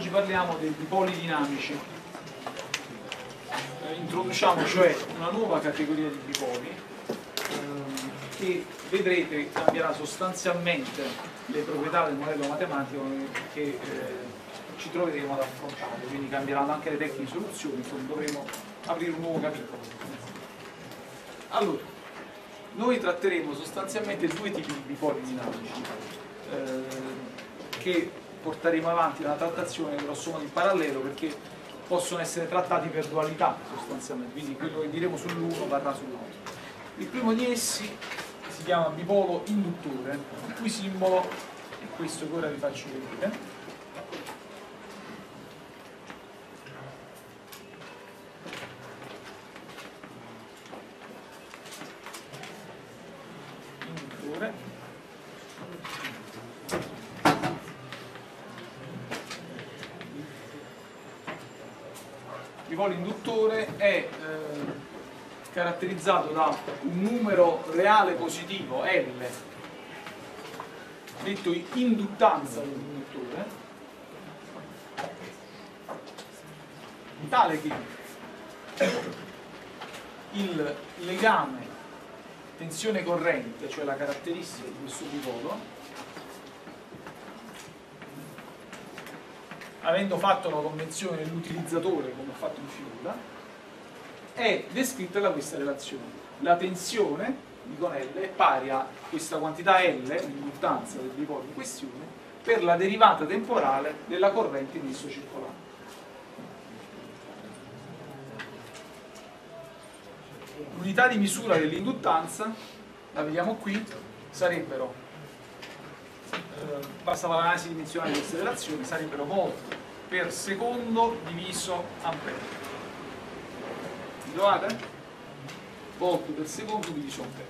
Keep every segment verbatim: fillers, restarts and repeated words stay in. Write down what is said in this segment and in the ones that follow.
oggi parliamo dei dipoli dinamici. Eh, introduciamo cioè una nuova categoria di dipoli ehm, che vedrete cambierà sostanzialmente le proprietà del modello matematico che eh, ci troveremo ad affrontare, quindi cambieranno anche le tecniche di soluzione, insomma dovremo aprire un nuovo capitolo. Allora, noi tratteremo sostanzialmente due tipi di dipoli dinamici eh, che porteremo avanti nella trattazione grosso modo in parallelo, perché possono essere trattati per dualità sostanzialmente, quindi quello che diremo sull'uno varrà sull'altro. Il primo di essi si chiama bipolo induttore, il cui simbolo è questo che ora vi faccio vedere. Il bipolo induttore è eh, caratterizzato da un numero reale positivo L, detto induttanza dell'induttore, tale che il legame tensione corrente, cioè la caratteristica di questo dipolo, avendo fatto la convenzione dell'utilizzatore come ho fatto in figura, è descritta da questa relazione. La tensione, dico L, è pari a questa quantità L, l'induttanza del dipolo in questione, per la derivata temporale della corrente in esso circolante. L'unità di misura dell'induttanza, la vediamo qui, sarebbero, eh, bastava l'analisi dimensionale di queste relazioni, sarebbero volt per secondo diviso ampere. Vi trovate? Volt per secondo diviso ampere.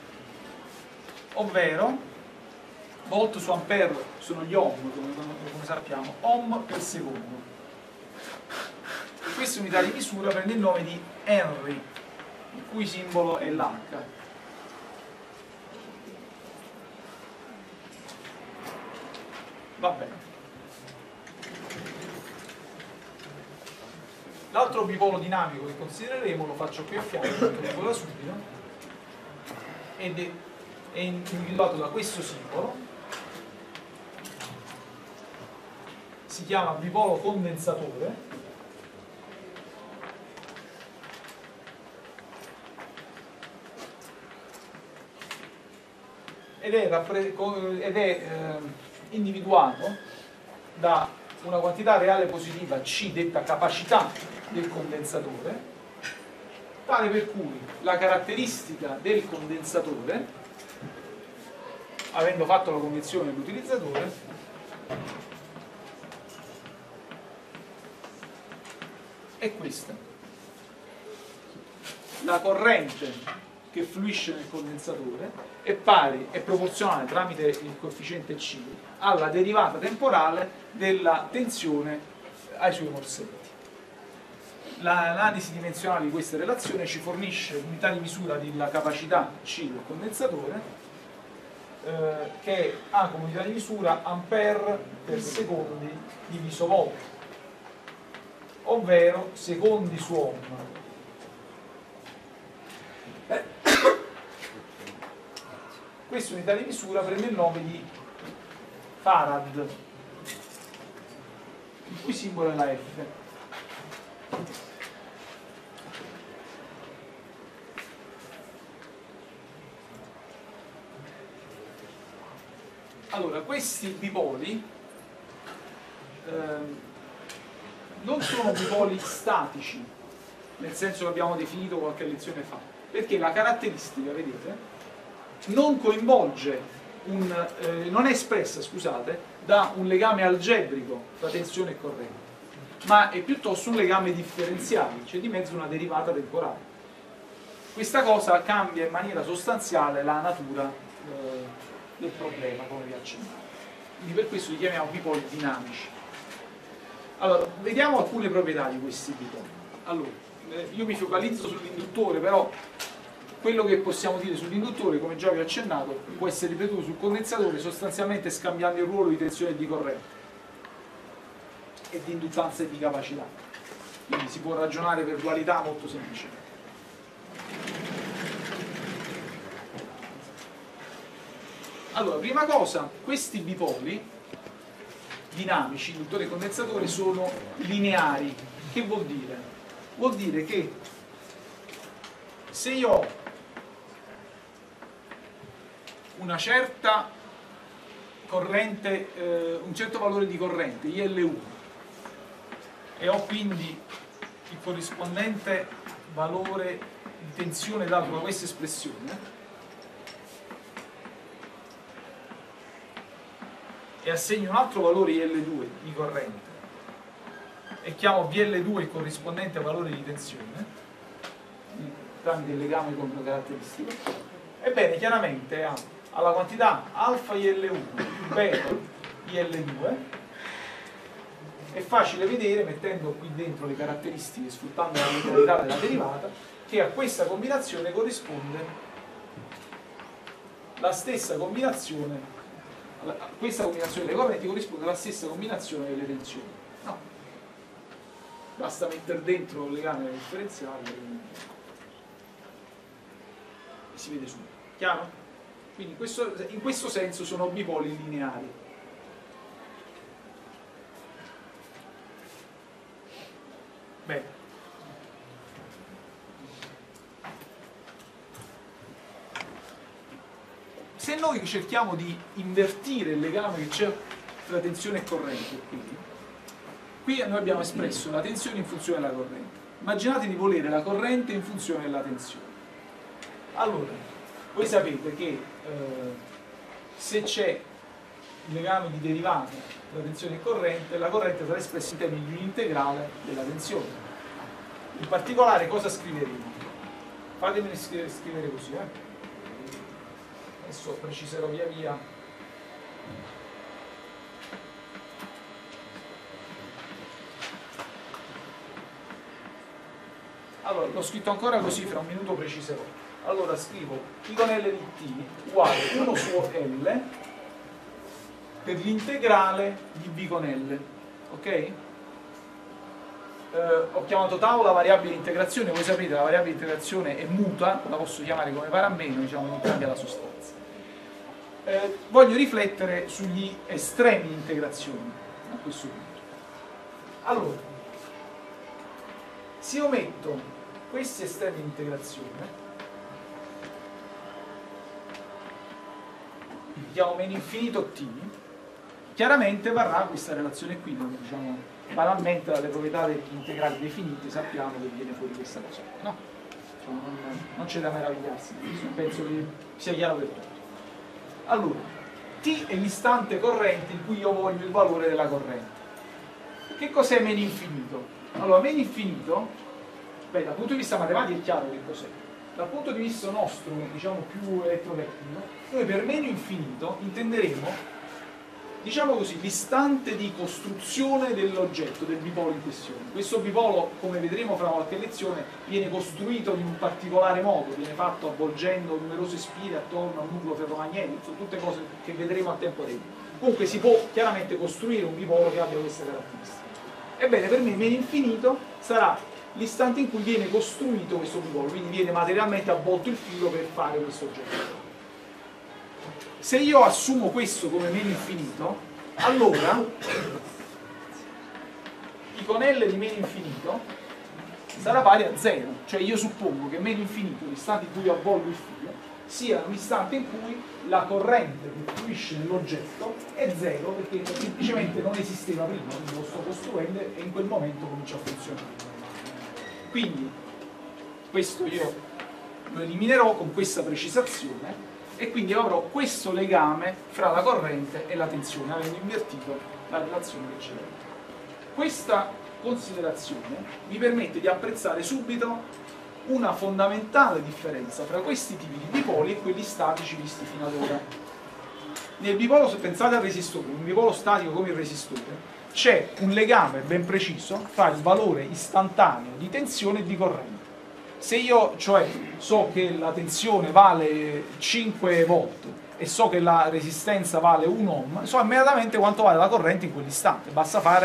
Ovvero, volt su ampere sono gli ohm, come, come sappiamo, ohm per secondo. E questa unità di misura prende il nome di Henry, il cui simbolo è l'H. Va bene. L'altro bipolo dinamico che considereremo, lo faccio qui a fianco, lo dico da subito, ed è, è individuato da questo simbolo, si chiama bipolo condensatore, ed è, ed è eh, individuato da una quantità reale positiva C, detta capacità del condensatore, tale per cui la caratteristica del condensatore, avendo fatto la convenzione dell'utilizzatore, è questa. La corrente che fluisce nel condensatore è pari, è proporzionale tramite il coefficiente C alla derivata temporale della tensione ai suoi morsetti. L'analisi dimensionale di questa relazione ci fornisce l'unità di misura della capacità C del condensatore, eh, che ha come unità di misura ampere per secondi diviso volt, ovvero secondi su ohm. Questa unità di misura prende il nome di Farad, il cui simbolo è la F. Allora, questi bipoli eh, non sono bipoli statici, nel senso che abbiamo definito qualche lezione fa, perché la caratteristica, vedete, non coinvolge, un, eh, non è espressa, scusate, da un legame algebrico tra tensione e corrente, ma è piuttosto un legame differenziale, c'è di mezzo una derivata temporale. Questa cosa cambia in maniera sostanziale la natura eh, del problema, come vi accennavo. Quindi per questo li chiamiamo bipoli dinamici. Allora, vediamo alcune proprietà di questi bipoli. Allora, eh, io mi focalizzo sull'induttore, però quello che possiamo dire sull'induttore, come già vi ho accennato, può essere ripetuto sul condensatore, sostanzialmente scambiando il ruolo di tensione e di corrente. e di induttanza e di capacità. Quindi si può ragionare per dualità molto semplicemente. Allora, prima cosa, questi bipoli dinamici, induttore e condensatore, sono lineari. Che vuol dire? Vuol dire che se io ho una certa corrente, eh, un certo valore di corrente, I L uno, e ho quindi il corrispondente valore di tensione dato da questa espressione, e assegno un altro valore I L due di corrente e chiamo V L due il corrispondente valore di tensione tramite il legame con una caratteristica, ebbene chiaramente ha alla quantità alfa I L uno più beta I L due è facile vedere, mettendo qui dentro le caratteristiche, sfruttando la linearità della derivata, che a questa combinazione corrisponde la stessa combinazione, a questa combinazione delle correnti corrisponde alla stessa combinazione delle tensioni. No. Basta mettere dentro il legame differenziale e si vede subito. Chiaro? Quindi in questo, in questo senso sono bipoli lineari. Bene. Se noi cerchiamo di invertire il legame che c'è tra tensione e corrente, quindi, qui noi abbiamo espresso la tensione in funzione della corrente. Immaginate di volere la corrente in funzione della tensione. Allora, voi sapete che eh, se c'è il legame di derivata tra tensione e corrente, la corrente sarà espressa in termini di un integrale della tensione. In particolare cosa scriveremo? Fatemene scrivere, scrivere così, eh? Adesso preciserò via via. Allora, l'ho scritto ancora così, fra un minuto preciserò. Allora scrivo I con L di T uguale uno su L per l'integrale di B con L, ok? Eh, ho chiamato tau la variabile di integrazione, voi sapete la variabile di integrazione è muta, la posso chiamare come pare a meno, diciamo non cambia la sostanza. Eh, voglio riflettere sugli estremi di integrazione a questo punto. Allora, se io metto questi estremi di integrazione, li chiamo meno infinito t, chiaramente varrà questa relazione qui, dove diciamo banalmente dalle proprietà degli integrali definiti sappiamo che viene fuori questa cosa, no? Insomma, non, non c'è da meravigliarsi, penso che sia chiaro per tutti. Allora, t è l'istante corrente in cui io voglio il valore della corrente. Che cos'è meno infinito? Allora, meno infinito, beh, dal punto di vista matematico è chiaro che cos'è. Dal punto di vista nostro, diciamo più elettrotecnico, noi per meno infinito intenderemo, diciamo così, l'istante di costruzione dell'oggetto, del bipolo in questione. Questo bipolo, come vedremo fra qualche lezione, viene costruito in un particolare modo, viene fatto avvolgendo numerose spire attorno a un nucleo ferromagnetico, sono tutte cose che vedremo a tempo debito. Comunque si può chiaramente costruire un bipolo che abbia queste caratteristiche. Ebbene, per me meno infinito sarà l'istante in cui viene costruito questo bipolo, quindi viene materialmente avvolto il filo per fare questo oggetto. Se io assumo questo come meno infinito, allora I con L di meno infinito sarà pari a zero, cioè io suppongo che meno infinito, l'istante in cui io avvolgo il filo, sia un istante in cui la corrente che fluisce nell'oggetto è zero, perché semplicemente non esisteva prima, quindi lo sto costruendo e in quel momento comincia a funzionare. Quindi questo io lo eliminerò con questa precisazione e quindi avrò questo legame fra la corrente e la tensione, avendo invertito la relazione che c'era. Questa considerazione mi permette di apprezzare subito una fondamentale differenza tra questi tipi di bipoli e quelli statici visti fino ad ora. Nel bipolo, se pensate al resistore, un bipolo statico come il resistore, c'è un legame ben preciso fra il valore istantaneo di tensione e di corrente. Se io, cioè, so che la tensione vale cinque volt e so che la resistenza vale un ohm, so immediatamente quanto vale la corrente in quell'istante. Basta fare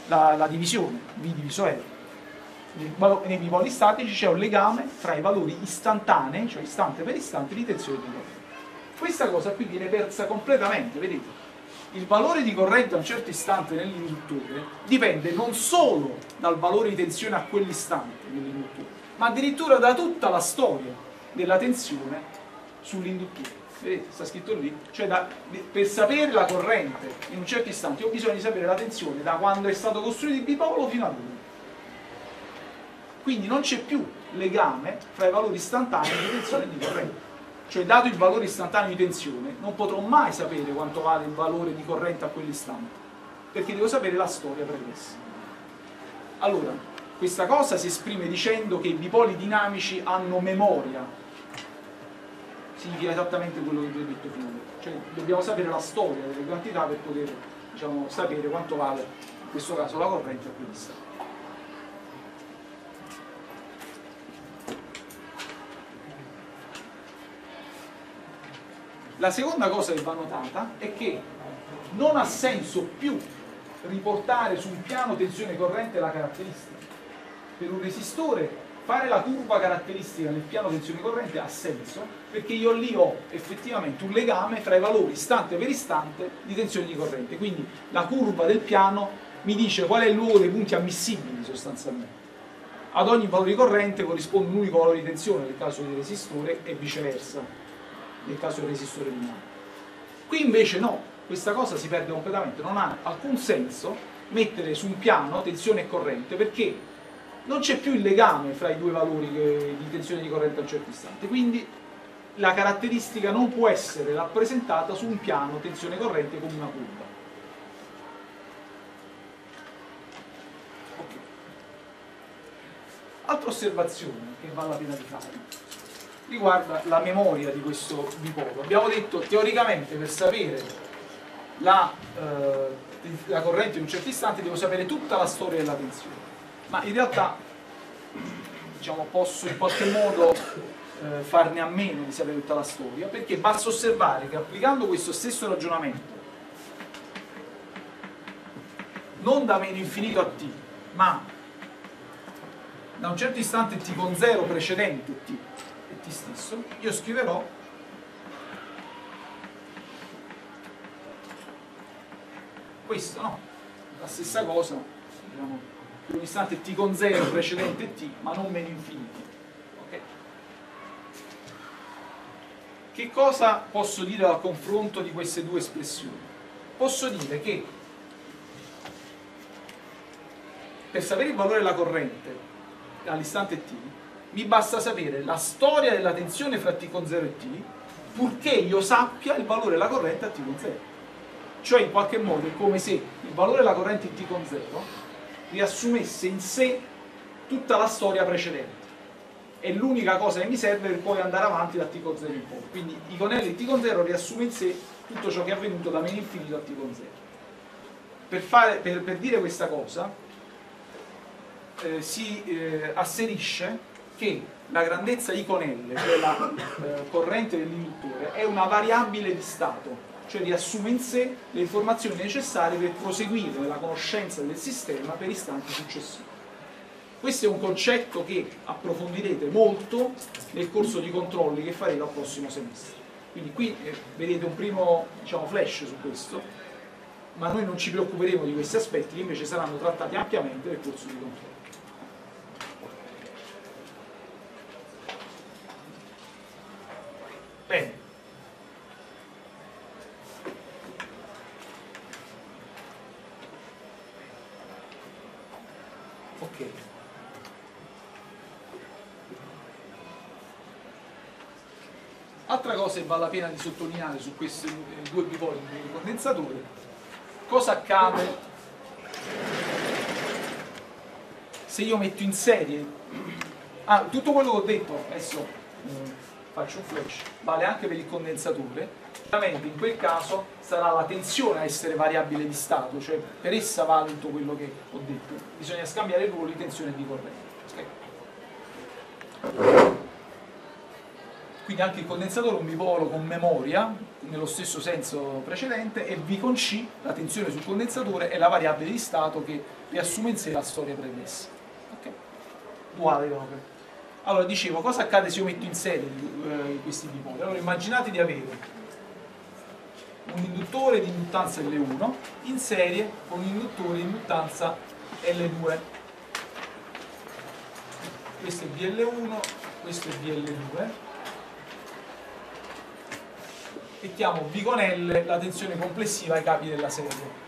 la, la divisione, V diviso R. Nei bipoli statici c'è un legame tra i valori istantanei, cioè istante per istante, di tensione e di corrente. Questa cosa qui viene persa completamente, vedete? Il valore di corrente a un certo istante nell'induttore dipende non solo dal valore di tensione a quell'istante nell'induttore, ma addirittura da tutta la storia della tensione sull'induttore. Vedete, sta scritto lì, cioè da, per sapere la corrente in un certo istante ho bisogno di sapere la tensione da quando è stato costruito il bipolo fino ad ora. Quindi non c'è più legame fra i valori istantanei di tensione e di corrente. Cioè, dato il valore istantaneo di tensione, non potrò mai sapere quanto vale il valore di corrente a quell'istante, perché devo sapere la storia pregressa. Allora, questa cosa si esprime dicendo che i bipoli dinamici hanno memoria. Significa esattamente quello che vi ho detto finora. Cioè, dobbiamo sapere la storia delle quantità per poter, diciamo, sapere quanto vale, in questo caso, la corrente a quell'istante. La seconda cosa che va notata è che non ha senso più riportare su un piano tensione corrente la caratteristica. Per un resistore fare la curva caratteristica nel piano tensione corrente ha senso perché io lì ho effettivamente un legame fra i valori istante per istante di tensione di corrente. Quindi la curva del piano mi dice qual è il luogo dei punti ammissibili sostanzialmente. Ad ogni valore di corrente corrisponde un unico valore di tensione nel caso del resistore e viceversa nel caso del resistore dinamico. Qui invece no, questa cosa si perde completamente, non ha alcun senso mettere su un piano tensione e corrente perché non c'è più il legame fra i due valori di tensione e di corrente a un certo istante, quindi la caratteristica non può essere rappresentata su un piano tensione e corrente come una curva. Okay. Altra osservazione che vale la pena di fare riguarda la memoria di questo bipolo. Abbiamo detto teoricamente per sapere la, eh, la corrente in un certo istante devo sapere tutta la storia della tensione, ma in realtà diciamo, posso in qualche modo eh, farne a meno di sapere tutta la storia, perché basta osservare che applicando questo stesso ragionamento non da meno infinito a t, ma da un certo istante t con zero precedente t e t stesso, io scriverò questo, no? La stessa cosa, diciamo, per un istante t con zero precedente t, ma non meno infiniti. Okay? Che cosa posso dire dal confronto di queste due espressioni? Posso dire che per sapere il valore della corrente all'istante t mi basta sapere la storia della tensione fra t con zero e t, purché io sappia il valore della corrente a t con zero. Cioè in qualche modo è come se il valore della corrente in t con zero riassumesse in sé tutta la storia precedente. È l'unica cosa che mi serve per poi andare avanti da t con zero in poi. Quindi I con L di t con zero riassume in sé tutto ciò che è avvenuto da meno infinito a t con zero. Per, fare, per, per dire questa cosa eh, si eh, asserisce che la grandezza I con L, cioè la eh, corrente dell'induttore, è una variabile di stato, cioè riassume in sé le informazioni necessarie per proseguire la conoscenza del sistema per istanti successivi. Questo è un concetto che approfondirete molto nel corso di controlli che faremo al prossimo semestre. Quindi qui eh, vedete un primo, diciamo, flash su questo, ma noi non ci preoccuperemo di questi aspetti che invece saranno trattati ampiamente nel corso di controlli. Bene. Ok. Altra cosa che vale la pena di sottolineare su questi due bipoli di condensatore, cosa accade se io metto in serie, ah, tutto quello che ho detto, adesso eh, faccio un flash, vale anche per il condensatore. Ovviamente in quel caso sarà la tensione a essere variabile di stato, cioè per essa vale tutto quello che ho detto, bisogna scambiare il ruolo di tensione e di corrente. Okay? quindi anche il condensatore è un bipolo con memoria, nello stesso senso precedente, e V con C, la tensione sul condensatore, è la variabile di stato che riassume in sé la storia premessa. Okay. Duale proprio. Allora, dicevo, cosa accade se io metto in serie eh, questi bipoli? Allora, immaginate di avere un induttore di induttanza L uno in serie con un induttore di induttanza L due. Questo è V L uno, questo è V L due. E chiamo V con L la tensione complessiva ai capi della serie.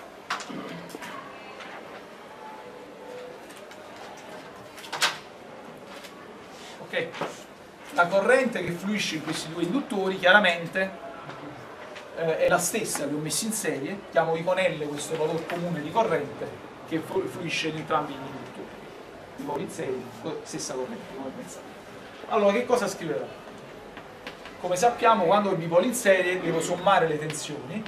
Ok? La corrente che fluisce in questi due induttori chiaramente eh, è la stessa che ho messo in serie, chiamo V con L questo valore comune di corrente che fluisce in entrambi gli induttori. Di poi in serie, stessa corrente, come pensate. Allora, che cosa scriverò? Come sappiamo, quando ho i bipoli in serie devo sommare le tensioni,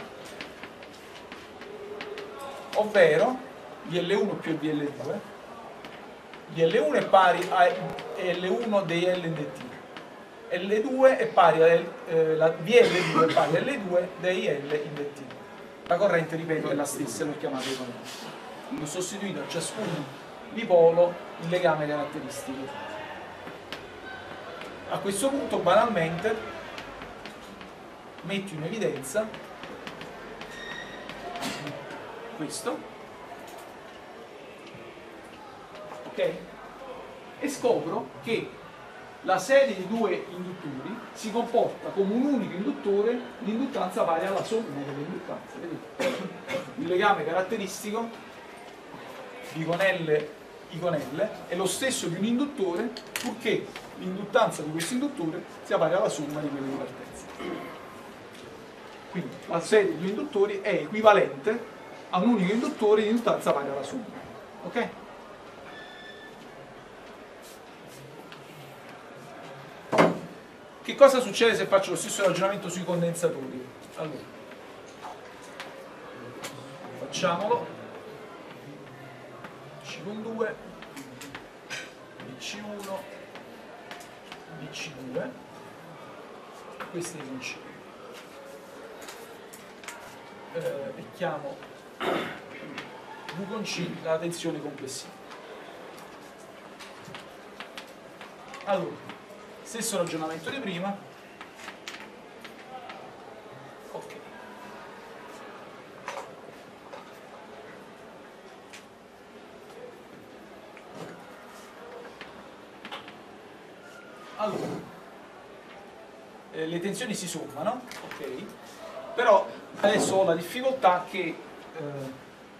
ovvero V L uno più V L due. V L uno è pari a L uno dei L in dt. L due è pari a eh, la V L due è pari a L due dei L in dt. La corrente, ripeto, è la stessa, l'ho chiamata di corrente. Quindi ho sostituito a ciascun bipolo il legame caratteristico. A questo punto, banalmente, metto in evidenza questo, ok? E scopro che la serie di due induttori si comporta come un unico induttore di induttanza pari alla somma delle induttanze. Vedete? Il legame caratteristico V con L, I con L è lo stesso di un induttore, purché l'induttanza di questo induttore sia pari alla somma di quelle di partenza. Quindi la serie di induttori è equivalente a un unico induttore di induttanza pari alla somma. Ok? Che cosa succede se faccio lo stesso ragionamento sui condensatori? Allora, facciamolo. C con due, B C uno, B C due, questi con C. Eh, e chiamo V con C la tensione complessiva. Allora, stesso ragionamento di prima. Ok. Allora, eh, le tensioni si sommano, ok? Però adesso ho la difficoltà che eh,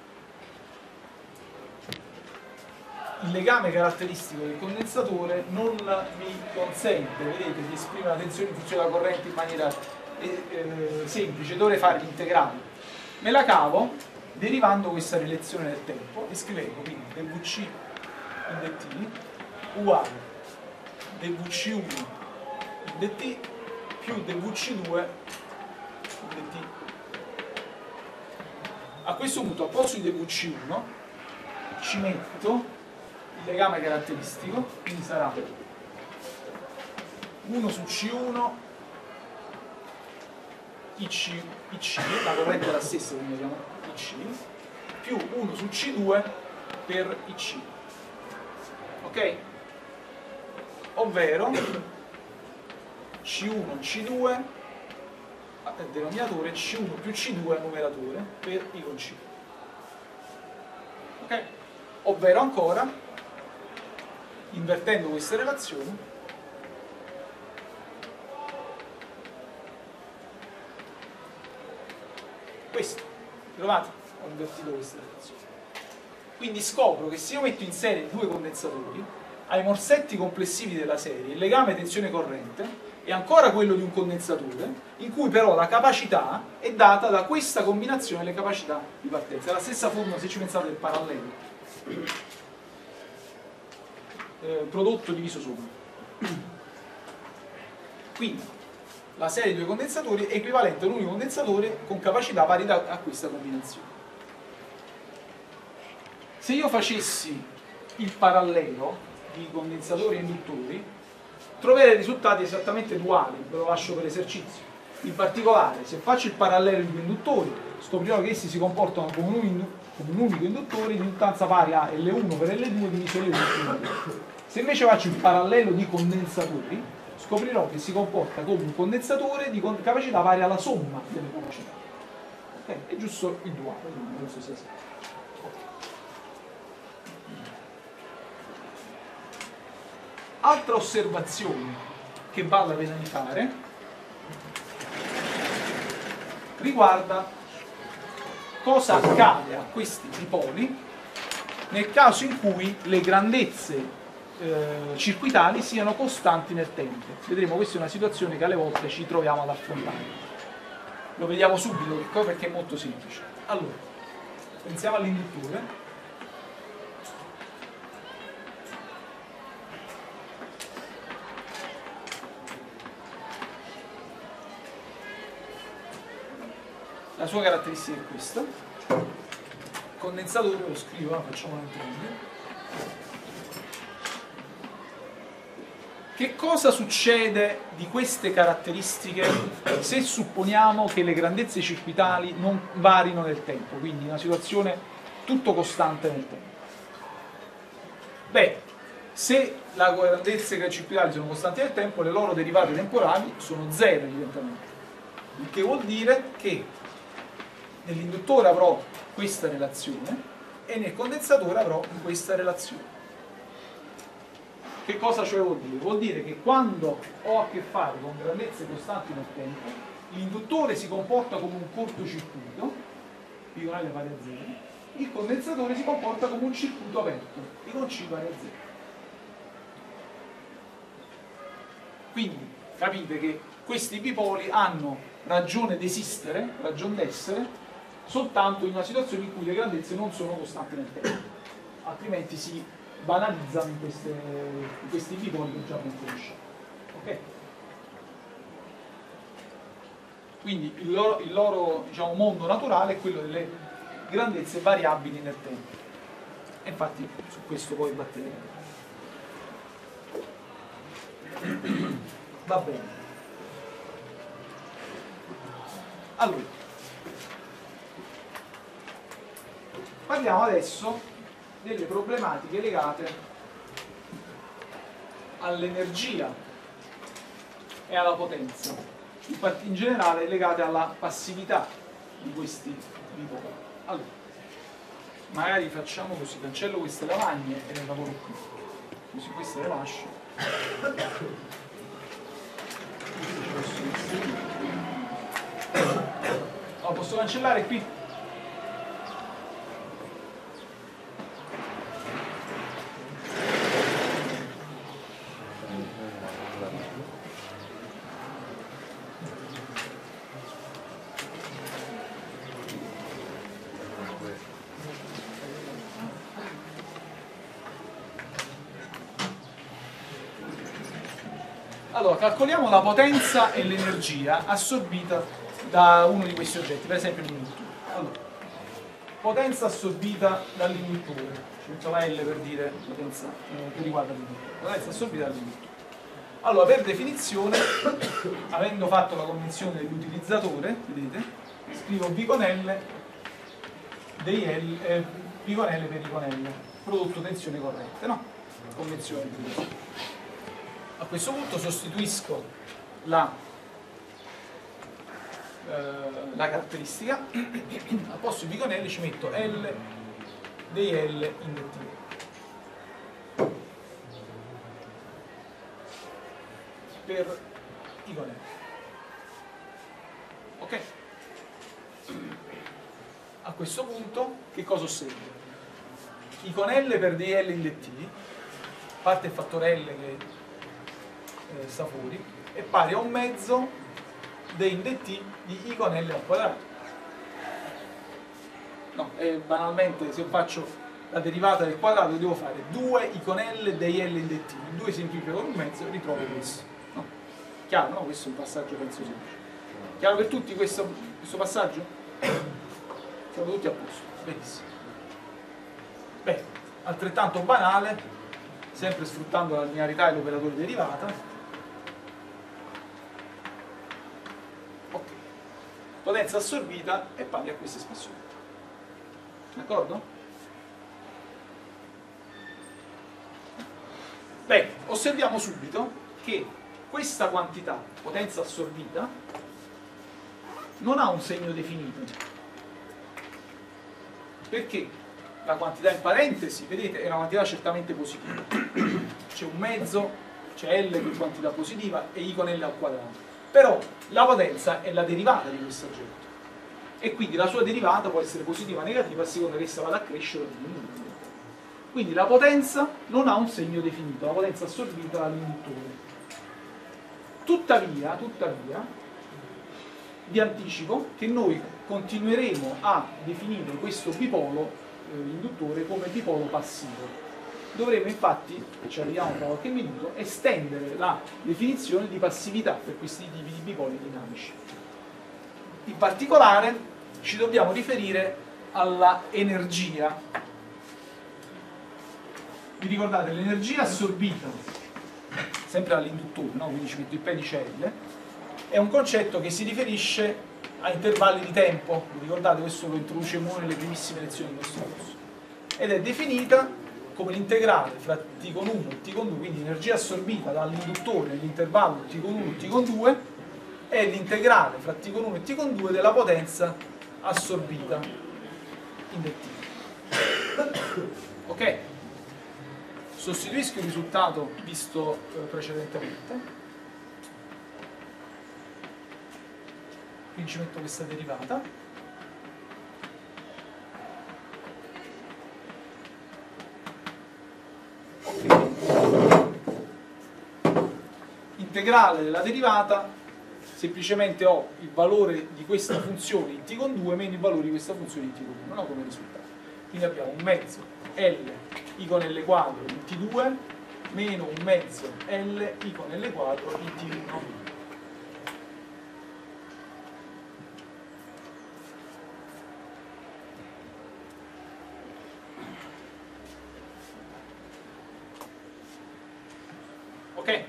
il legame caratteristico del condensatore non mi consente, vedete, di esprimere la tensione in funzione della corrente in maniera eh, eh, semplice, dovrei fare gli integrali. Me la cavo derivando questa relazione del tempo e scrivendo quindi dvc in dt uguale dvc uno in dt più dvc due in dt. A questo punto, al posto di dvc uno ci metto il legame caratteristico, quindi sarà uno su C uno I C, I C, la corrente è la stessa, quindi abbiamo I C, più uno su C due per I C. Ok? Ovvero C uno C due denominatore, C uno più C due numeratore per I con C. Ok? Ovvero ancora, invertendo queste relazioni, questo, trovate? Ho invertito queste relazioni. Quindi scopro che se io metto in serie due condensatori, ai morsetti complessivi della serie il legame tensione-corrente è ancora quello di un condensatore, in cui però la capacità è data da questa combinazione delle capacità di partenza. È la stessa formula, se ci pensate, del parallelo. Eh, prodotto diviso somma. Quindi la serie di due condensatori è equivalente a un unico condensatore con capacità pari a questa combinazione. Se io facessi il parallelo di condensatori e induttori, troverei risultati esattamente uguali, ve lo lascio per esercizio. In particolare, se faccio il parallelo di due induttori, scoprirò che essi si comportano come un, indu come un unico induttore di induttanza pari a L uno per L due diviso L uno per L due. Se invece faccio il parallelo di condensatori, scoprirò che si comporta come un condensatore di capacità pari alla somma delle capacità. Okay? È giusto il duale, quindi penso sia esatto. Altra osservazione che vale la pena di fare riguarda cosa accade a questi dipoli nel caso in cui le grandezze eh, circuitali siano costanti nel tempo. Vedremo, questa è una situazione che alle volte ci troviamo ad affrontare. Lo vediamo subito perché è molto semplice. Allora, pensiamo all'induttore. La sua caratteristica è questa. Condensatore lo scrivo, no? Facciamo entrambi. Che cosa succede di queste caratteristiche se supponiamo che le grandezze circuitali non varino nel tempo, quindi una situazione tutto costante nel tempo? Beh, se le grandezze circuitali sono costanti nel tempo, le loro derivate temporali sono zero evidentemente, il che vuol dire che nell'induttore avrò questa relazione e nel condensatore avrò questa relazione. Che cosa cioè vuol dire? Vuol dire che quando ho a che fare con grandezze costanti nel tempo, l'induttore si comporta come un cortocircuito, I con L pari a zero, il condensatore si comporta come un circuito aperto, I con C pari a zero. Quindi capite che questi bipoli hanno ragione di esistere, ragione d'essere, soltanto in una situazione in cui le grandezze non sono costanti nel tempo, altrimenti si banalizzano in, queste, in questi bipoli che già abbiamo conosciuto. Okay? Quindi il loro, il loro diciamo, mondo naturale è quello delle grandezze variabili nel tempo. E infatti su questo poi batteremo. Va bene. Allora, parliamo adesso delle problematiche legate all'energia e alla potenza, in generale legate alla passività di questi bipoli. Allora, magari facciamo così, cancello queste lavagne e ne lavoro qui, così queste le lascio. Oh, posso cancellare qui? Allora, calcoliamo la potenza e l'energia assorbita da uno di questi oggetti, per esempio l'induttore. Allora, potenza assorbita dall'induttore, ci metto la L per dire potenza eh, che riguarda l'induttore, potenza assorbita dall'induttore. Allora, per definizione, avendo fatto la convenzione dell'utilizzatore, vedete, scrivo V con L dei L, eh, V con L per I con L, prodotto tensione corrente, no? Convenzione di A questo punto sostituisco la, eh, la caratteristica, al posto di V con L ci metto L dei L induttivi. Per I con L. Ok? A questo punto che cosa osservo? I con L per dei L induttivi, parte il fattore L che sta fuori, è pari a un mezzo dei dt di I con L al quadrato. No, e banalmente se faccio la derivata del quadrato devo fare due I con L dei L in dt, due semplifico con un mezzo e ritrovo questo. No? Chiaro, no? Questo è un passaggio penso semplice. Chiaro per tutti questo, questo passaggio? Siamo tutti a posto, benissimo. Beh, altrettanto banale, sempre sfruttando la linearità e l'operatore derivata, potenza assorbita è pari a questa espressione. D'accordo? Beh, osserviamo subito che questa quantità, potenza assorbita, non ha un segno definito. Perché? La quantità in parentesi, vedete, è una quantità certamente positiva. C'è un mezzo, c'è L che è quantità positiva e I con L al quadrato. Però la potenza è la derivata di questo oggetto. E quindi la sua derivata può essere positiva o negativa a seconda che essa vada a crescere o diminuire. Quindi la potenza non ha un segno definito, la potenza assorbita dall'induttore. Tuttavia, tuttavia, vi anticipo che noi continueremo a definire questo bipolo, eh, induttore, come bipolo passivo. Dovremo infatti, ci arriviamo tra qualche minuto, estendere la definizione di passività per questi tipi di bipoli dinamici. In particolare ci dobbiamo riferire alla energia. Vi ricordate, l'energia assorbita, sempre dall'induttore, no? Quindi ci metto il pedicelle, è un concetto che si riferisce a intervalli di tempo. Vi ricordate, questo lo introducemmo nelle primissime lezioni di questo corso. Ed è definita come l'integrale fra T con uno e T con due, quindi energia assorbita dall'induttore nell'intervallo T con uno e T con due, è l'integrale fra T con uno e T con due della potenza assorbita in dT. Ok? Sostituisco il risultato visto eh, precedentemente, quindi ci metto questa derivata, okay. Integrale della derivata, semplicemente ho il valore di questa funzione in T con due meno il valore di questa funzione in T con uno, no? Come risultato. Quindi abbiamo un mezzo L I con L quadro in T due meno un mezzo L I con L quadro in T uno. Ok?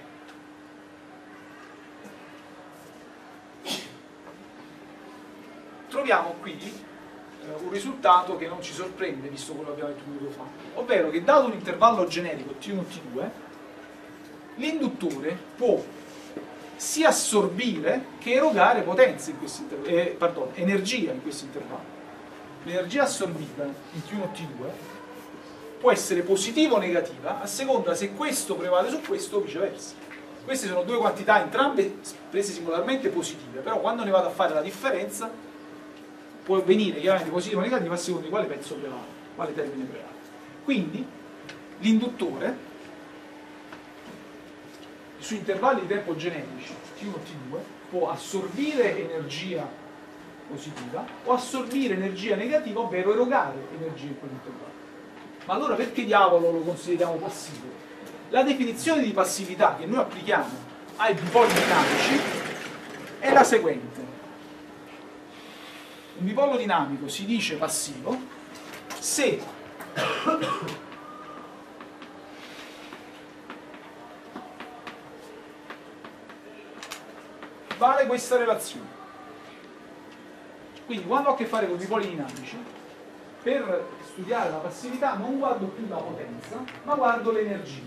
Troviamo qui un risultato che non ci sorprende visto quello che abbiamo detto minuto fa, ovvero che dato un intervallo generico T uno T due, l'induttore può sia assorbire che erogare potenza in questo intervallo, eh, pardon, energia in questo intervallo. L'energia assorbita in T uno T due può essere positiva o negativa a seconda se questo prevale su questo o viceversa. Queste sono due quantità entrambe prese singolarmente positive, però quando ne vado a fare la differenza può venire chiaramente positivo o negativo a seconda di quale pezzo prevale, quale termine prevale. Quindi l'induttore su intervalli di tempo generici T uno T due può assorbire energia positiva o assorbire energia negativa, ovvero erogare energia in quell'intervallo. Ma allora perché diavolo lo consideriamo passivo? La definizione di passività che noi applichiamo ai bipoli dinamici è la seguente. Un bipolo dinamico si dice passivo se vale questa relazione. Quindi quando ho a che fare con i bipoli dinamici, per studiare la passività non guardo più la potenza, ma guardo l'energia.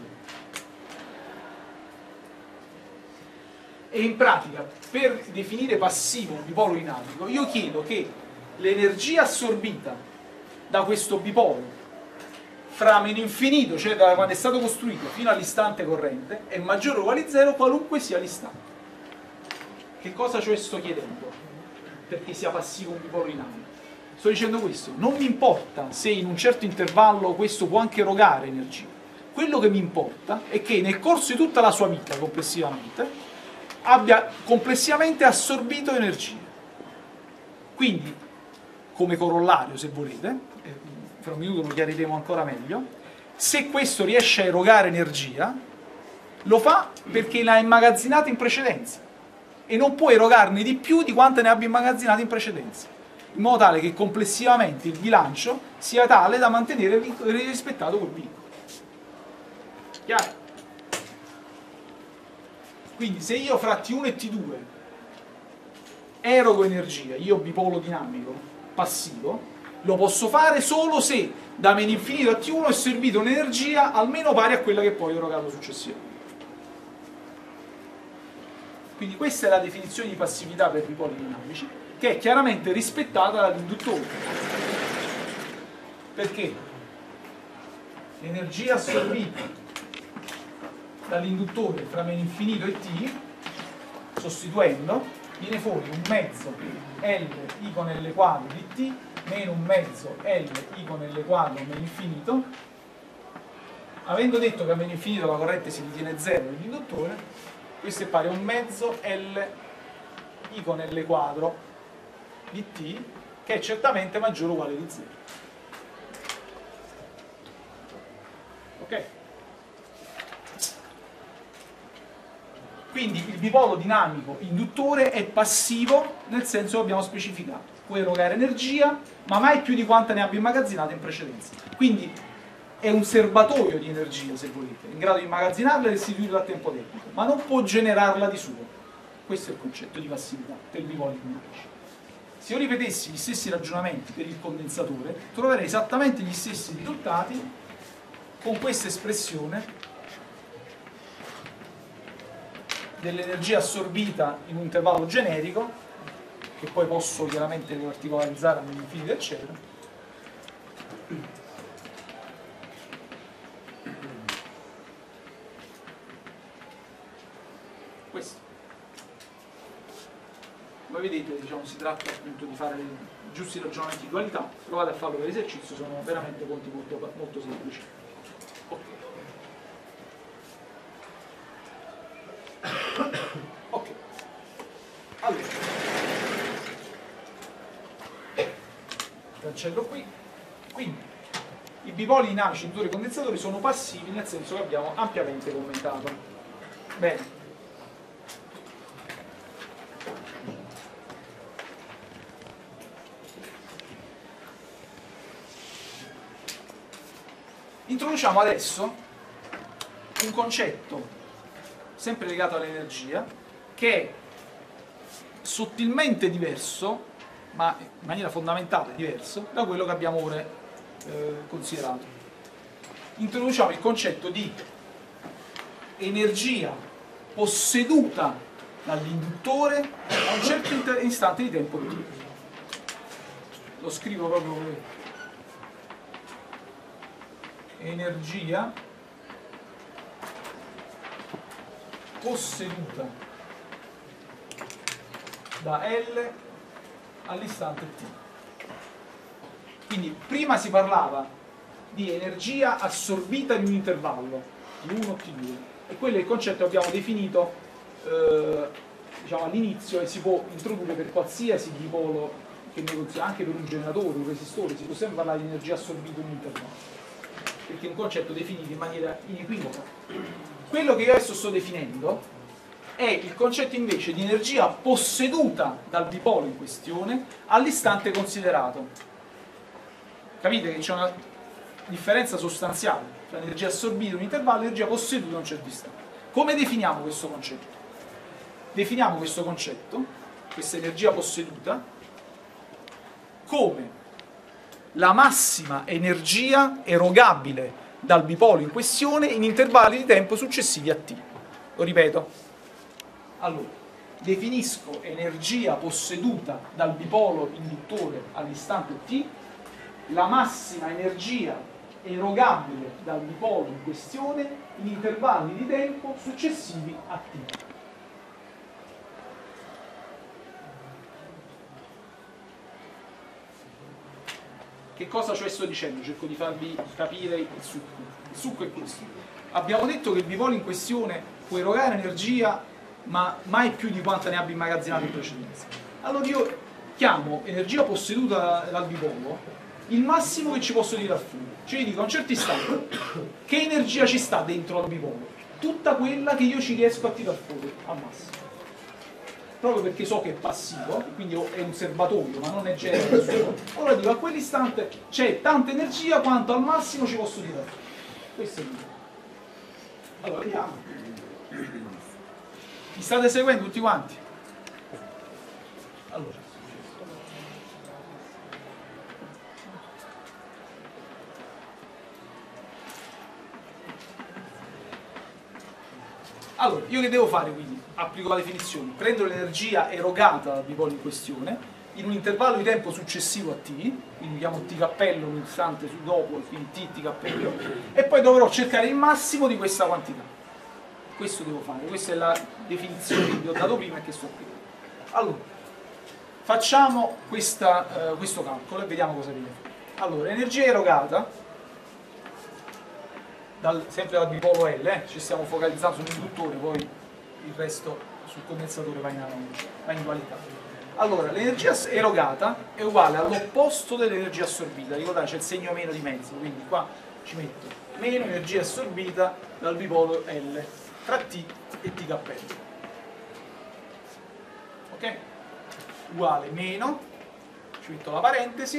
E in pratica, per definire passivo un bipolo dinamico, io chiedo che l'energia assorbita da questo bipolo fra meno infinito, cioè da quando è stato costruito, fino all'istante corrente, è maggiore o uguale a zero qualunque sia l'istante. Che cosa cioè sto chiedendo? Perché sia passivo un bipolo dinamico. Sto dicendo questo, non mi importa se in un certo intervallo questo può anche erogare energia. Quello che mi importa è che nel corso di tutta la sua vita complessivamente abbia complessivamente assorbito energia. Quindi, come corollario, se volete, eh, fra un minuto lo chiariremo ancora meglio, se questo riesce a erogare energia, lo fa perché l'ha immagazzinata in precedenza e non può erogarne di più di quante ne abbia immagazzinate in precedenza, in modo tale che complessivamente il bilancio sia tale da mantenere rispettato quel vincolo. Chiaro? Quindi se io fra T uno e T due erogo energia, io bipolo dinamico passivo, lo posso fare solo se da meno infinito a T uno è servita un'energia almeno pari a quella che poi ho erogato successivamente. Quindi questa è la definizione di passività per bipoli dinamici, che è chiaramente rispettata dall'induttore. Perché l'energia assorbita dall'induttore fra meno infinito e T, sostituendo, viene fuori un mezzo L I con L quadro di T meno un mezzo L I con L quadro meno infinito. Avendo detto che a meno infinito la corrente si ritiene zero nell'induttore, questo è pari a un mezzo L I con L quadro di T, che è certamente maggiore o uguale di zero. Ok? Quindi il bipolo dinamico induttore è passivo nel senso che abbiamo specificato. Può erogare energia, ma mai più di quanta ne abbia immagazzinata in precedenza. Quindi è un serbatoio di energia, se volete, in grado di immagazzinarla e restituirla a tempo tecnico, ma non può generarla di suo. Questo è il concetto di passività per i bipoli dinamici. Se io ripetessi gli stessi ragionamenti per il condensatore, troverei esattamente gli stessi risultati con questa espressione dell'energia assorbita in un intervallo generico, che poi posso chiaramente particolarizzare all'infinito, eccetera. Questo. Come vedete, diciamo, si tratta appunto di fare i giusti ragionamenti di dualità. Provate a farlo per esercizio, sono veramente conti molto, molto semplici. Ok. Ok. Allora, cancello qui. Quindi i bipoli dinamici induttori e condensatori sono passivi nel senso che abbiamo ampiamente commentato. Bene. Introduciamo adesso un concetto sempre legato all'energia che è sottilmente diverso, ma in maniera fondamentale diverso da quello che abbiamo ora eh, considerato. Introduciamo il concetto di energia posseduta dall'induttore a un certo istante di tempo. Lo scrivo proprio qui. Energia posseduta da L all'istante T. Quindi prima si parlava di energia assorbita in un intervallo T uno T due e quello è il concetto che abbiamo definito eh, diciamo, all'inizio e si può introdurre per qualsiasi dipolo che ne considera, anche per un generatore, un resistore, si può sempre parlare di energia assorbita in un intervallo, perché è un concetto definito in maniera inequivoca. Quello che io adesso sto definendo è il concetto invece di energia posseduta dal dipolo in questione all'istante considerato. Capite che c'è una differenza sostanziale tra energia assorbita in un intervallo e energia posseduta in un certo istante. Come definiamo questo concetto? Definiamo questo concetto, questa energia posseduta, come la massima energia erogabile dal bipolo in questione in intervalli di tempo successivi a T. Lo ripeto. Allora, definisco energia posseduta dal bipolo induttore all'istante T, la massima energia erogabile dal bipolo in questione in intervalli di tempo successivi a T. Che cosa cioè sto dicendo? Cerco di farvi capire il succo. Il succo è questo. Abbiamo detto che il bipolo in questione può erogare energia ma mai più di quanta ne abbia immagazzinato in precedenza. Allora io chiamo energia posseduta dal bipolo il massimo che ci posso dire al fumo. Cioè dico a un certo istante che energia ci sta dentro al bipolo? Tutta quella che io ci riesco a tirare fuori al massimo. Proprio perché so che è passivo, quindi è un serbatoio, ma non è genere suo. Allora dico, a quell'istante c'è tanta energia quanto al massimo ci posso tirare. Questo è il mio. Allora, vediamo. Mi state seguendo tutti quanti? Allora, allora, io che devo fare quindi? Applico la definizione, prendo l'energia erogata dal bipolo in questione in un intervallo di tempo successivo a t, quindi chiamo t cappello un istante su dopo, quindi t, t cappello, e poi dovrò cercare il massimo di questa quantità. Questo devo fare, questa è la definizione che vi ho dato prima e che sto applicando. Allora, facciamo questa, eh, questo calcolo e vediamo cosa viene. Allora, energia erogata, dal, sempre dal bipolo L, eh, ci stiamo focalizzando sull'induttore, poi il resto sul condensatore va in, va in dualità. Allora, l'energia erogata è uguale all'opposto dell'energia assorbita, ricordate c'è il segno meno di mezzo, quindi qua ci metto meno energia assorbita dal bipolo L tra T e T cappello. Ok? Uguale meno, ci metto la parentesi,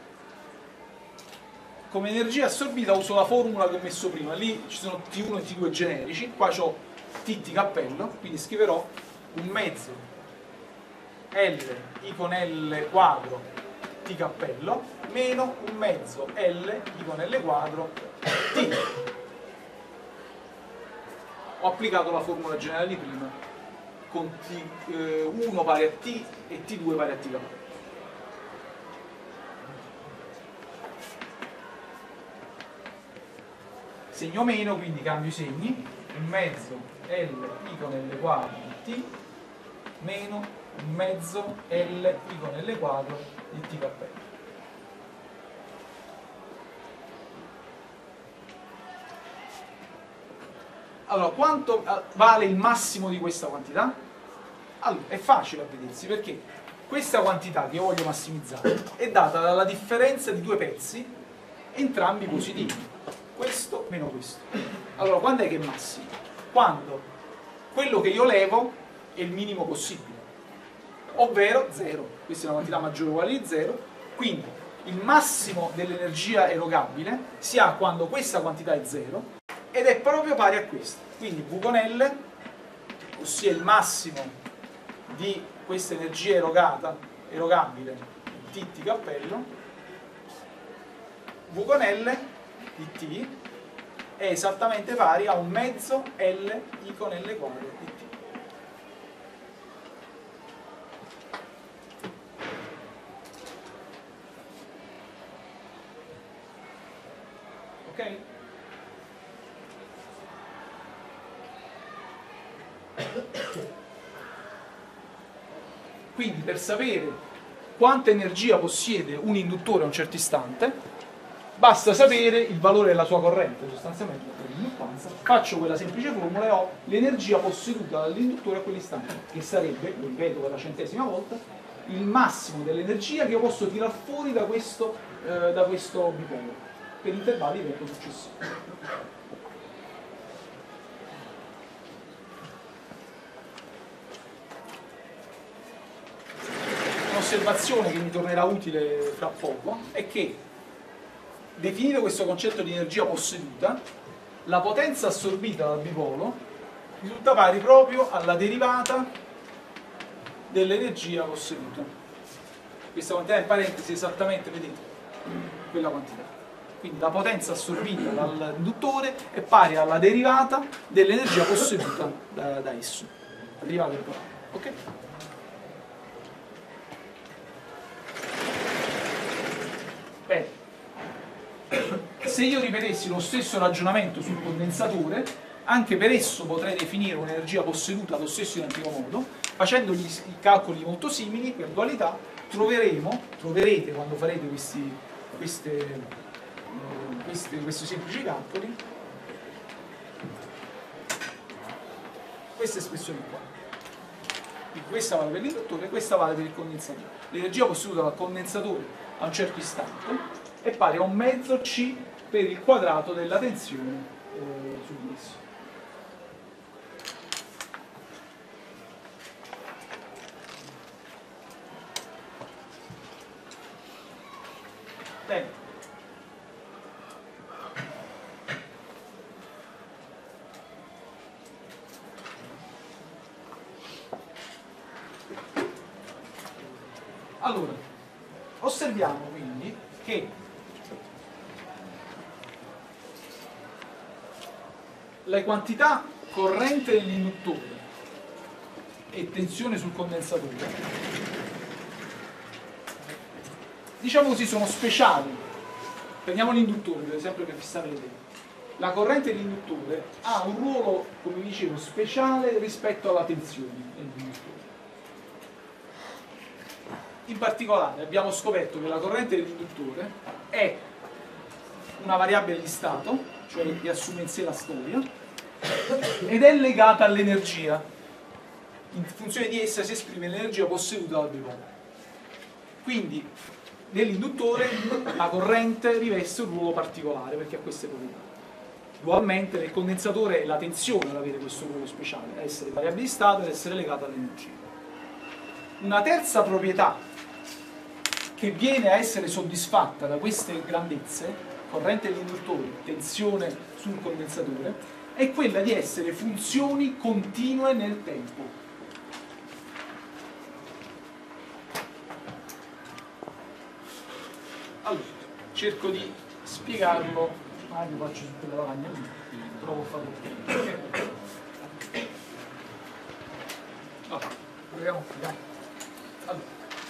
come energia assorbita uso la formula che ho messo prima, lì ci sono T uno e T due generici, qua ho T T cappello, quindi scriverò un mezzo L I con L quadro T cappello meno un mezzo L I con L quadro T. Ho applicato la formula generale di prima con T uno pari a T e T due pari a T cappello. Segno meno, quindi cambio i segni, un mezzo L I con L quadro T meno un mezzo L I con L quadro di T cappello. Allora, quanto vale il massimo di questa quantità? Allora, è facile a vedersi perché questa quantità che io voglio massimizzare è data dalla differenza di due pezzi, entrambi positivi, questo meno questo. Allora, quando è che è massimo? Quando quello che io levo è il minimo possibile, ovvero zero. Questa è una quantità maggiore o uguale di zero, quindi il massimo dell'energia erogabile si ha quando questa quantità è zero ed è proprio pari a questa. Quindi V con L, ossia il massimo di questa energia erogata, erogabile T T cappello, V con L di T è esattamente pari a un mezzo L I con L quadro di T. Ok? Quindi per sapere quanta energia possiede un induttore a un certo istante basta sapere il valore della sua corrente, sostanzialmente l'induttanza. Faccio quella semplice formula e ho l'energia posseduta dall'induttore a quell'istante, che sarebbe, lo ripeto per la centesima volta, il massimo dell'energia che io posso tirar fuori da questo, eh, da questo bipolo per intervalli di tempo successivi. Un'osservazione che mi tornerà utile fra poco è che, definito questo concetto di energia posseduta, la potenza assorbita dal bipolo risulta pari proprio alla derivata dell'energia posseduta. Questa quantità in parentesi è esattamente, vedete, quella quantità. Quindi la potenza assorbita dall'induttore è pari alla derivata dell'energia posseduta da, da esso. La derivata del bipolo. Ok? Bene. Se io ripetessi lo stesso ragionamento sul condensatore, anche per esso potrei definire un'energia posseduta allo stesso identico modo, facendo gli calcoli molto simili per dualità, troveremo, troverete quando farete questi, queste, eh, queste, questi semplici calcoli, queste espressioni qua. Quindi questa vale per l'induttore e questa vale per il condensatore. L'energia posseduta dal condensatore a un certo istante è pari a un mezzo C per il quadrato della tensione eh, su di esso. Bene. Allora, osserviamo quindi che le quantità corrente dell'induttore e tensione sul condensatore, diciamo così, sono speciali. Prendiamo l'induttore per esempio per fissare le idee. La corrente dell'induttore ha un ruolo, come dicevo, speciale rispetto alla tensione dell'induttore. In particolare abbiamo scoperto che la corrente dell'induttore è una variabile di stato, cioè riassume in sé la storia, ed è legata all'energia. In funzione di essa si esprime l'energia posseduta dal bipolo. Quindi nell'induttore la corrente riveste un ruolo particolare perché ha queste proprietà. Ugualmente nel condensatore è la tensione ad avere questo ruolo speciale, ad essere variabile di stato ed essere legata all'energia. Una terza proprietà che viene a essere soddisfatta da queste grandezze, corrente dell'induttore, tensione sul condensatore, è quella di essere funzioni continue nel tempo. Allora, cerco di spiegarlo, ah, io faccio tutte le lavagne, provo a farlo. Allora, proviamo qui, dai. Allora.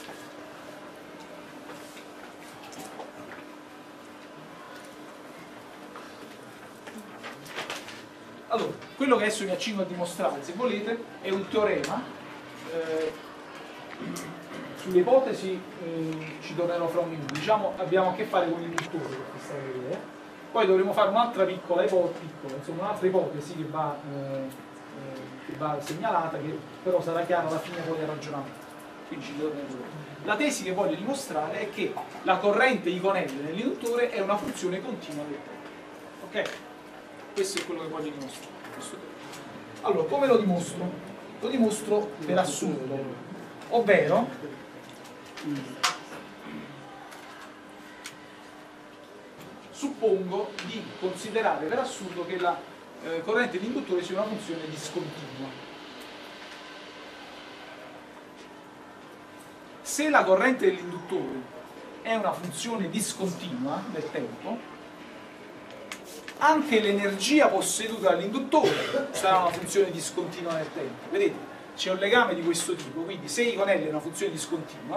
Allora, quello che adesso vi accingo a dimostrare, se volete, è un teorema. Eh, sulle ipotesi eh, ci tornerò fra un minuto. Diciamo, abbiamo a che fare con l'induttore per questa idea. Poi dovremo fare un'altra piccola ipotesi, insomma un'altra ipotesi che va, eh, eh, che va segnalata, che però sarà chiara alla fine poi del ragionamento. Quindi ci torneremo. La tesi che voglio dimostrare è che la corrente Iconelli nell'induttore è una funzione continua del tempo. Ok? Questo è quello che voglio dimostrare. Allora, come lo dimostro? Lo dimostro per assurdo, ovvero suppongo di considerare per assurdo che la eh, corrente di induttore sia una funzione discontinua. Se la corrente dell'induttore è una funzione discontinua nel tempo, anche l'energia posseduta dall'induttore sarà una funzione discontinua nel tempo. Vedete, c'è un legame di questo tipo, quindi se Iconelli è una funzione discontinua,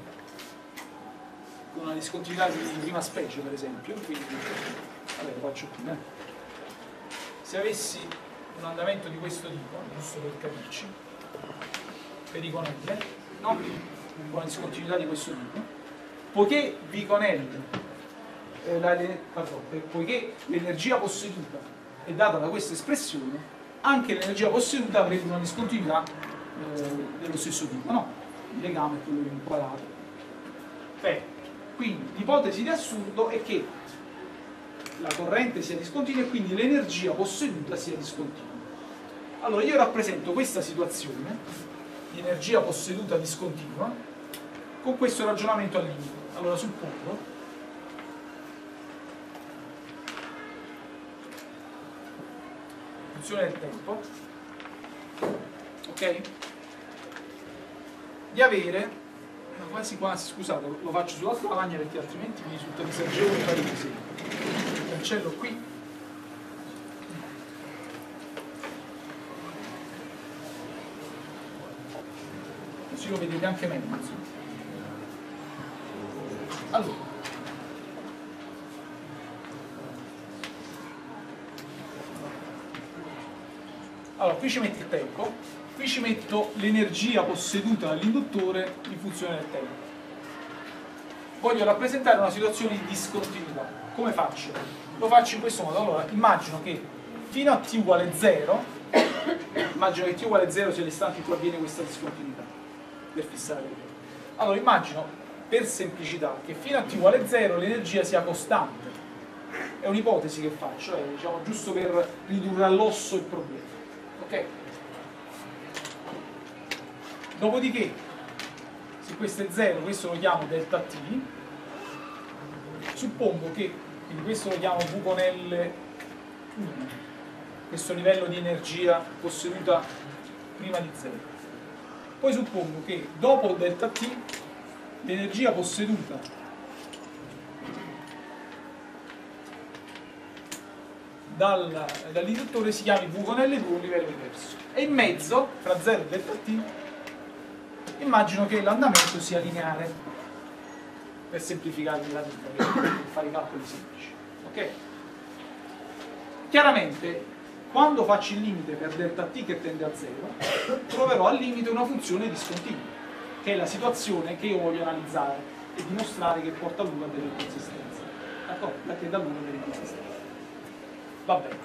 con una discontinuità di prima specie per esempio, quindi, vabbè, lo faccio qui, eh. Se avessi un andamento di questo tipo, giusto per capirci, per Iconelli, no? Con una discontinuità di questo tipo, poiché Iconelli Eh, la, pardon, poiché l'energia posseduta è data da questa espressione, anche l'energia posseduta avrebbe una discontinuità eh, dello stesso tipo, no? Il legame è quello inquadrato. Beh, quindi l'ipotesi di assurdo è che la corrente sia discontinua e quindi l'energia posseduta sia discontinua. Allora io rappresento questa situazione di energia posseduta discontinua con questo ragionamento al limite. Allora suppongo funzione del tempo, ok? Di avere, quasi quasi, scusate, lo faccio sull'altra lavagna perché altrimenti mi risulta disagevole fare il disegno. Cancello qui. Così lo vedete anche meglio. Allora. Allora, qui ci metto il tempo, qui ci metto l'energia posseduta dall'induttore in funzione del tempo. Voglio rappresentare una situazione di discontinuità. Come faccio? Lo faccio in questo modo. Allora, immagino che fino a t uguale zero, immagino che t uguale zero sia l'istante in cui avviene questa discontinuità, per fissare il tempo. Allora, immagino, per semplicità, che fino a t uguale zero l'energia sia costante. È un'ipotesi che faccio, è, diciamo, giusto per ridurre all'osso il problema. Ok? Dopodiché, se questo è zero, questo lo chiamo delta t, suppongo che, quindi questo lo chiamo V con L uno, questo livello di energia posseduta prima di zero. Poi suppongo che dopo delta t l'energia posseduta dal, dall'induttore si chiami V con L due un livello diverso. E in mezzo, fra zero e delta T, immagino che l'andamento sia lineare, per semplificarmi la vita, per fare i calcoli semplici. Ok? Chiaramente, quando faccio il limite per delta T che tende a zero, troverò al limite una funzione discontinua, che è la situazione che io voglio analizzare e dimostrare che porta l'uno a delle inconsistenze. D'accordo? Perché dà l'uno a delle inconsistenze. Va bene.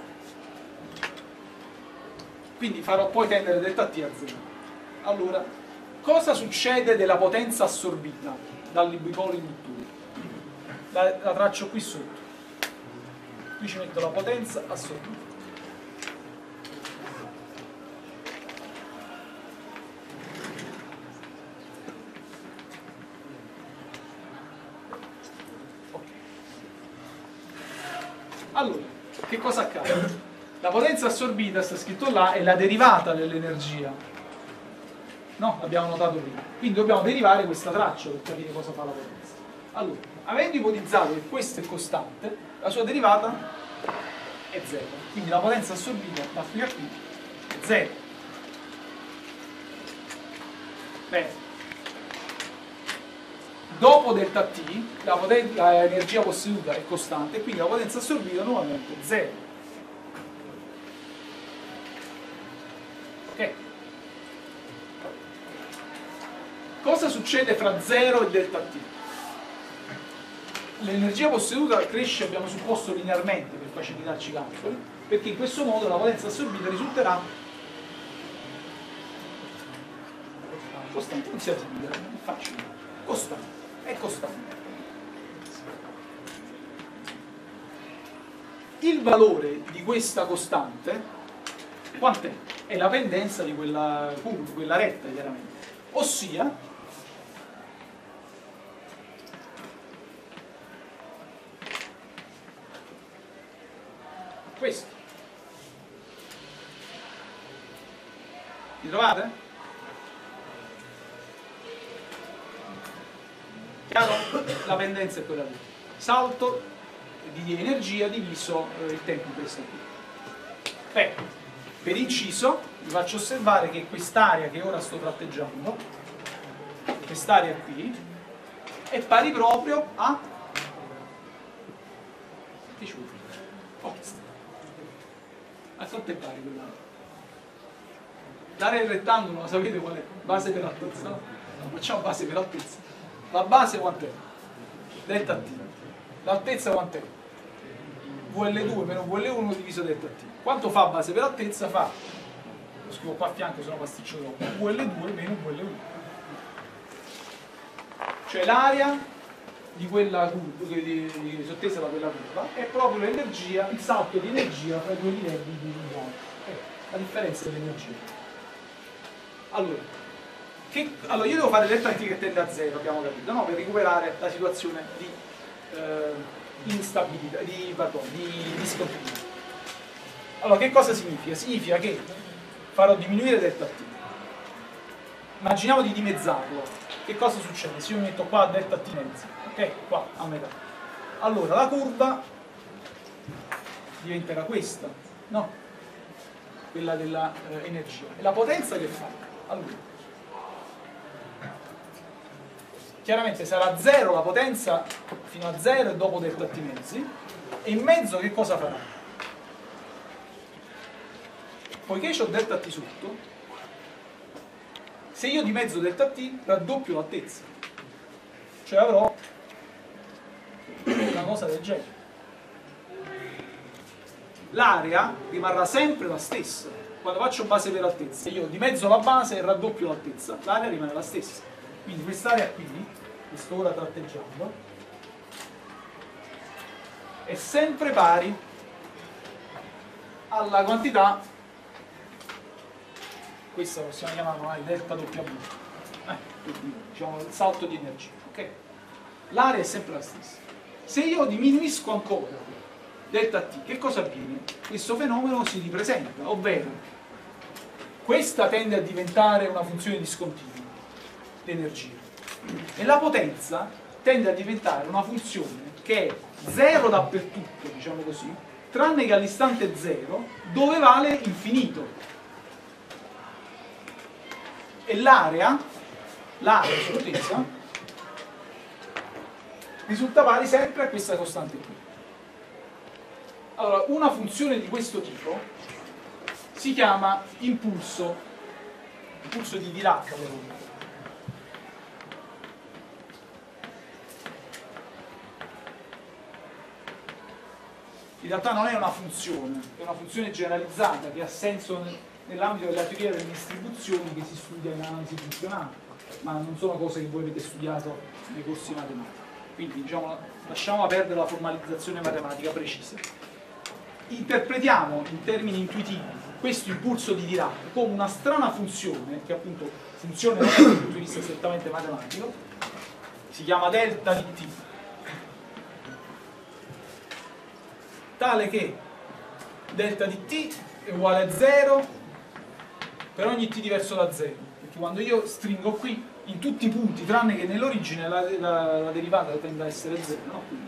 Quindi farò poi tendere delta T a zero. Allora, cosa succede della potenza assorbita dal bipolo induttore? La, la traccio qui sotto. Qui ci metto la potenza assorbita. Allora, che cosa accade? La potenza assorbita, sta scritto là, è la derivata dell'energia. No? L'abbiamo notato prima. Quindi dobbiamo derivare questa traccia per capire cosa fa la potenza. Allora, avendo ipotizzato che questo è costante, la sua derivata è zero. Quindi la potenza assorbita da qui a qui è zero. Bene. Dopo delta T l'energia posseduta è costante, quindi la potenza assorbita nuovamente è zero. Ok? Cosa succede fra zero e delta T? L'energia posseduta cresce, abbiamo supposto, linearmente per facilitarci i calcoli, perché in questo modo la potenza assorbita risulterà costante. Non sia timida, è facile. Costante. È costante. Il valore di questa costante quant'è? È la pendenza di quella curva, quella retta, chiaramente. Ossia questo. Vi trovate? Chiaro? La pendenza è quella lì. Salto di energia diviso eh, il tempo in questa qui. Beh, per inciso vi faccio osservare che quest'area che ora sto tratteggiando, quest'area qui, è pari proprio a che ci vuole? Oh, a quanto è pari quella? L'area del rettangolo, lo sapete qual è? Base per altezza, no? Facciamo base per altezza. La base quant'è? Delta T. L'altezza quant'è? V L due meno V L uno diviso delta T. Quanto fa base per altezza? Fa, lo scrivo qua a fianco se no pasticcio troppo, V L due meno V L uno. Cioè l'area di quella curva, di, di, sottesa da quella curva, è proprio l'energia, il salto di energia tra i due livelli di unità. Eh, la differenza dell'energia. Allora, Che, allora io devo fare delta T che tende a zero, abbiamo capito, no? Per recuperare la situazione di eh, instabilità, di, pardon, di discontinuità. Allora che cosa significa? Significa che farò diminuire delta T. Immaginiamo di dimezzarlo. Che cosa succede? Se io mi metto qua delta T mezzo, ok? Qua a metà. Allora la curva diventerà questa, no? Quella dell'energia. Eh, e la potenza che fa? Allora, chiaramente sarà zero la potenza fino a zero e dopo delta T mezzi, e in mezzo che cosa farà? Poiché ho delta T sotto, se io dimezzo delta T raddoppio l'altezza, cioè avrò una cosa del genere. L'area rimarrà sempre la stessa. Quando faccio base per altezza, io dimezzo la base e raddoppio l'altezza, l'area rimane la stessa. Quindi quest'area qui, che sto ora tratteggiando, è sempre pari alla quantità, questa possiamo chiamarla delta W, eh, diciamo il salto di energia, ok? L'area è sempre la stessa. Se io diminuisco ancora delta T, che cosa avviene? Questo fenomeno si ripresenta, ovvero questa tende a diventare una funzione discontinua, l'energia. E la potenza tende a diventare una funzione che è zero dappertutto, diciamo così, tranne che all'istante zero, dove vale infinito. E l'area, l'area sottesa, risulta pari sempre a questa costante qui. Allora, una funzione di questo tipo si chiama impulso, impulso di Dirac, per esempio. In realtà non è una funzione, è una funzione generalizzata che ha senso nell'ambito della teoria delle distribuzioni che si studia in analisi funzionale, ma non sono cose che voi avete studiato nei corsi matematici. Quindi diciamo, lasciamo perdere la formalizzazione matematica precisa. Interpretiamo in termini intuitivi questo impulso di Dirac come una strana funzione, che appunto funzione non è dal punto di vista strettamente matematico, si chiama delta di t, tale che delta di t è uguale a zero per ogni t diverso da zero, perché quando io stringo qui, in tutti i punti, tranne che nell'origine, la, la, la derivata tende a essere zero, no? Quindi,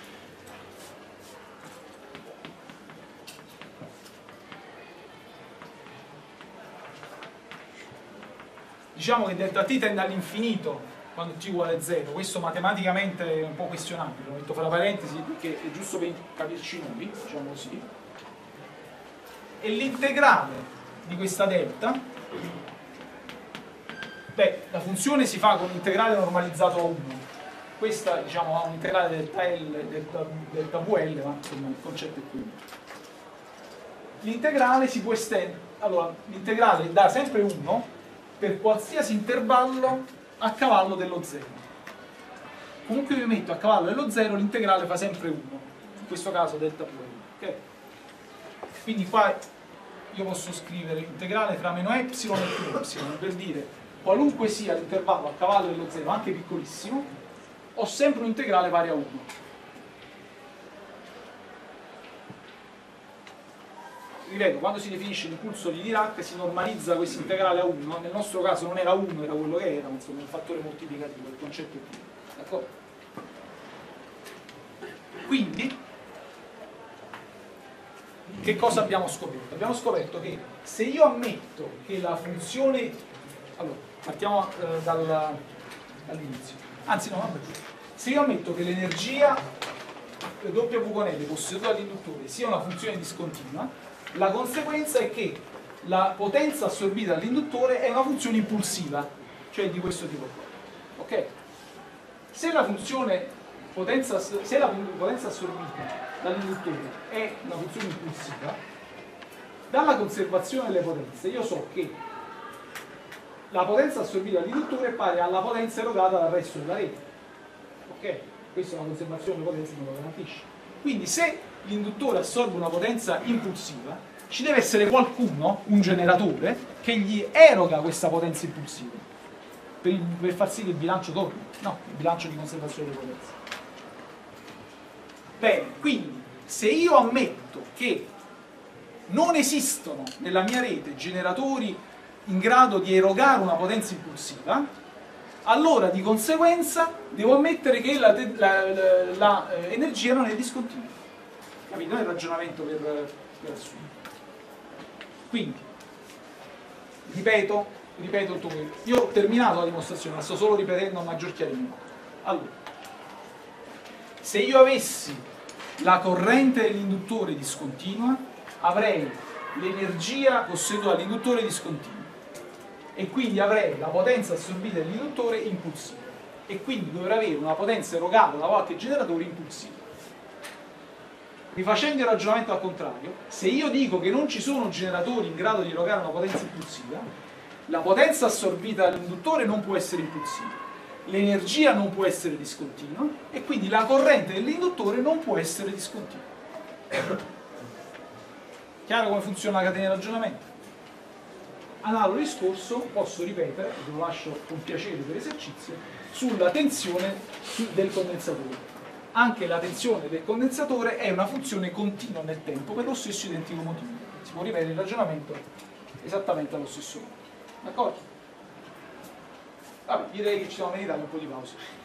diciamo che delta t tende all'infinito quando t uguale a zero, questo matematicamente è un po' questionabile, lo metto fra parentesi perché è giusto per capirci noi, diciamo così, e l'integrale di questa delta, beh, la funzione si fa con integrale normalizzato a uno, questa diciamo ha un integrale delta L, delta, delta V L, ma insomma il concetto è quello. L'integrale si può estendere, allora l'integrale dà sempre uno per qualsiasi intervallo a cavallo dello zero. Comunque io metto a cavallo dello zero, l'integrale fa sempre uno, in questo caso delta V L, ok? Quindi qua io posso scrivere integrale tra meno epsilon e più epsilon, per dire qualunque sia l'intervallo a cavallo dello zero, anche piccolissimo, ho sempre un integrale pari a uno. Ripeto, quando si definisce l'impulso di Dirac si normalizza questo integrale a uno, nel nostro caso non era uno, era quello che era, insomma un fattore moltiplicativo, il concetto è più. D'accordo? Quindi, che cosa abbiamo scoperto? Abbiamo scoperto che se io ammetto che la funzione... Allora, partiamo eh, dal, dall'inizio. Anzi no, vabbè. Se io ammetto che l'energia W con L posseduta dall'induttore sia una funzione discontinua, la conseguenza è che la potenza assorbita dall'induttore è una funzione impulsiva, cioè di questo tipo qua. Ok? Se la funzione potenza, se la potenza assorbita dall'induttore è una funzione impulsiva, dalla conservazione delle potenze io so che la potenza assorbita dall'induttore è pari alla potenza erogata dal resto della rete. Ok? Questa è una conservazione delle potenze che non lo garantisce. Quindi se l'induttore assorbe una potenza impulsiva, ci deve essere qualcuno, un generatore, che gli eroga questa potenza impulsiva per, il, per far sì che il bilancio torni, no, il bilancio di conservazione delle potenze. Bene, quindi se io ammetto che non esistono nella mia rete generatori in grado di erogare una potenza impulsiva, allora di conseguenza devo ammettere che l'energia non è discontinua. Capito? Non è il ragionamento per, per assumere. Quindi, ripeto, ripeto tutto quello. Io ho terminato la dimostrazione, la sto solo ripetendo a maggior chiarimento. Allora, se io avessi la corrente dell'induttore discontinua, avrei l'energia posseduta dall'induttore discontinua. E quindi avrei la potenza assorbita dall'induttore impulsiva e quindi dovrei avere una potenza erogata da qualche generatore impulsivo. Rifacendo il ragionamento al contrario, se io dico che non ci sono generatori in grado di erogare una potenza impulsiva, la potenza assorbita dall'induttore non può essere impulsiva, l'energia non può essere discontinua e quindi la corrente dell'induttore non può essere discontinua. Chiaro come funziona la catena di ragionamento? Analogo discorso posso ripetere, ve lo lascio con piacere per esercizio, sulla tensione del condensatore. Anche la tensione del condensatore è una funzione continua nel tempo per lo stesso identico motivo. Si può ripetere il ragionamento esattamente allo stesso modo. D'accordo? Vabbè, direi che ci siamo meritati un po' di pausa.